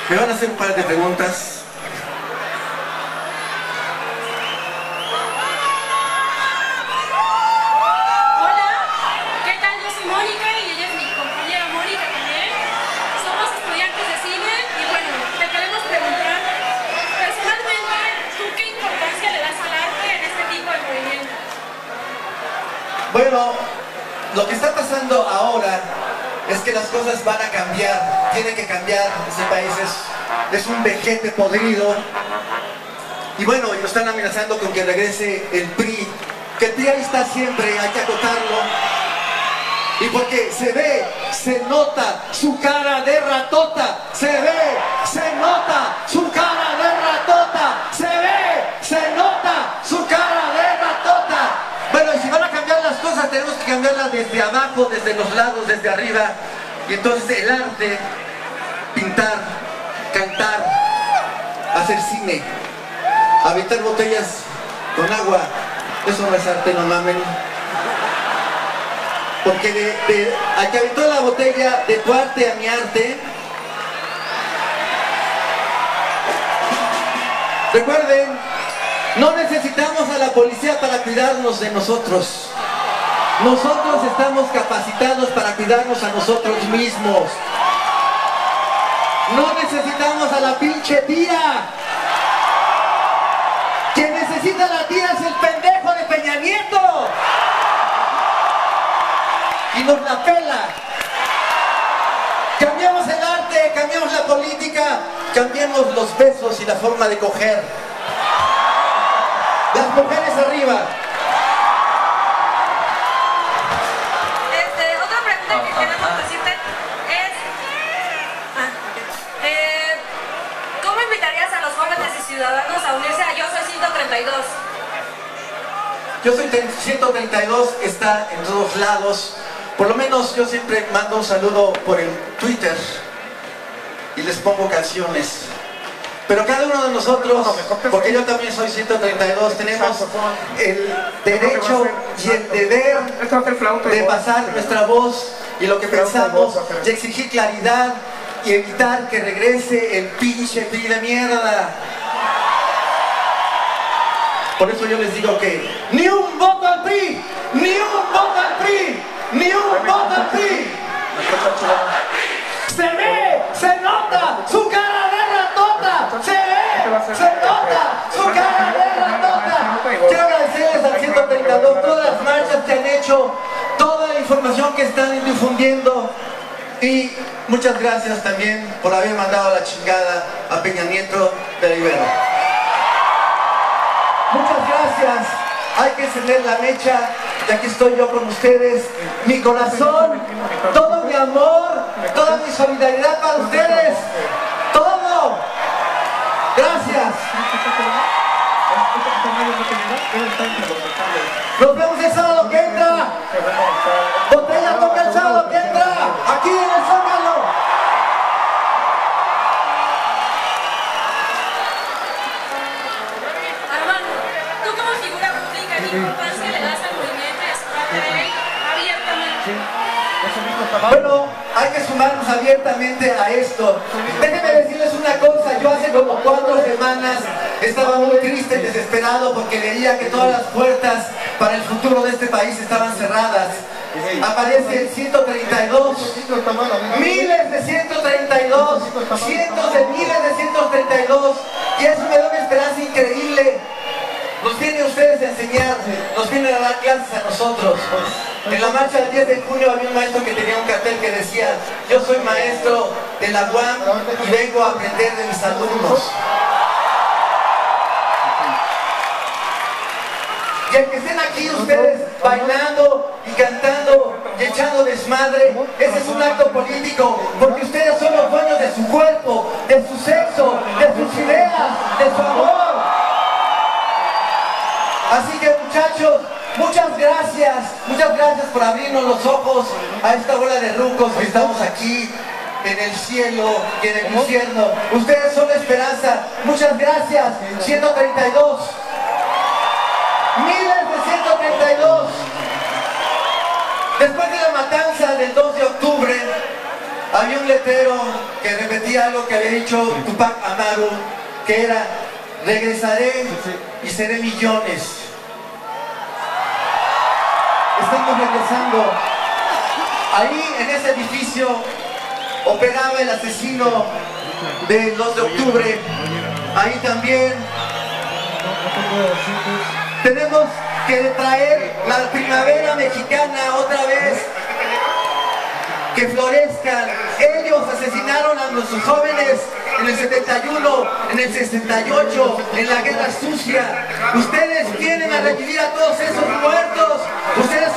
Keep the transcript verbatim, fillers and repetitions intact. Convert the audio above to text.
Me van a hacer un par de preguntas. Bueno, lo que está pasando ahora es que las cosas van a cambiar, tiene que cambiar. Ese país es, es un vejete podrido. Y bueno, y nos están amenazando con que regrese el P R I, que el P R I ahí está siempre, hay que acotarlo. Y porque se ve, se nota su cara de ratota, se ve, se nota su cara de ratota, se ve, se nota su cara de ratota. Bueno, y si van a cambiar las cosas, tenemos que cambiarlas desde abajo, desde los lados, desde arriba. Y entonces el arte, pintar, cantar, hacer cine, aventar botellas con agua, eso no es arte, no mamen. Porque de, de, al que aventó la botella de tu arte a mi arte, recuerden, no necesitamos a la policía para cuidarnos de nosotros. Nosotros estamos capacitados para cuidarnos a nosotros mismos. No necesitamos a la pinche tía. Quien necesita a la tía es el pendejo de Peña Nieto. Y nos la pela. Cambiemos el arte, cambiemos la política, cambiemos los besos y la forma de coger. Las mujeres arriba. Este, otra pregunta que queremos decirte es ah, eh, ¿cómo invitarías a los jóvenes y ciudadanos a unirse a Yo Soy ciento treinta y dos? Yo Soy ciento treinta y dos, está en todos lados. Por lo menos yo siempre mando un saludo por el Twitter y les pongo canciones. Pero cada uno de nosotros, porque yo también soy ciento treinta y dos, tenemos el derecho y el deber de pasar nuestra voz y lo que pensamos, y exigir claridad y evitar que regrese el pinche P R I de mierda. Por eso yo les digo que ni un voto al P R I, ni un voto al P R I, ni un voto al P R I. Se ve, se nota su cara de ratota, se ve, se nota su cara de ratota. Quiero agradecerles al ciento treinta y dos todas las marchas que han hecho, toda la información que están difundiendo, y muchas gracias también por haber mandado a la chingada a Peña Nieto de la Ibero. Muchas gracias, hay que encender la mecha, y aquí estoy yo con ustedes, mi corazón, todo mi amor, toda mi solidaridad para ustedes, todo. Gracias. Nos vemos el sábado que entra. Botella toca el sábado que entra, aquí en el Zócalo. Armando, tú como figura pública, ¿qué importancia le das al movimiento y a su parte de él abiertamente? Bueno, hay que sumarnos abiertamente a esto. Déjenme decirles una cosa, yo hace como cuatro semanas estaba muy triste y desesperado porque leía que todas las puertas para el futuro de este país estaban cerradas. Aparece el ciento treinta y dos, miles de ciento treinta y dos, cientos de miles de ciento treinta y dos, y eso me da una esperanza increíble. Nos vienen ustedes a enseñar, nos vienen a dar clases a nosotros. En la marcha del diez de junio había un maestro que tenía un cartel que decía: yo soy maestro de la U A M y vengo a aprender de mis alumnos. Y el que estén aquí ustedes bailando y cantando y echando desmadre, ese es un acto político, porque ustedes son los dueños de su cuerpo, de su sexo, de sus ideas, de su amor. Así que muchachos, muchas gracias, muchas gracias por abrirnos los ojos a esta bola de rucos que estamos aquí en el cielo y en el infierno. Ustedes son la esperanza, muchas gracias, ciento treinta y dos, miles de ciento treinta y dos. Después de la matanza del dos de octubre, había un letrero que repetía algo que había dicho Tupac Amaru, que era: regresaré y seré millones. Estamos regresando. Ahí en ese edificio operaba el asesino del dos de octubre. Ahí también tenemos que traer la primavera mexicana otra vez, que florezcan. Ellos asesinaron a nuestros jóvenes en el setenta y uno, en el sesenta y ocho, en la guerra sucia. Ustedes vienen a revivir a todos esos muertos. Ustedes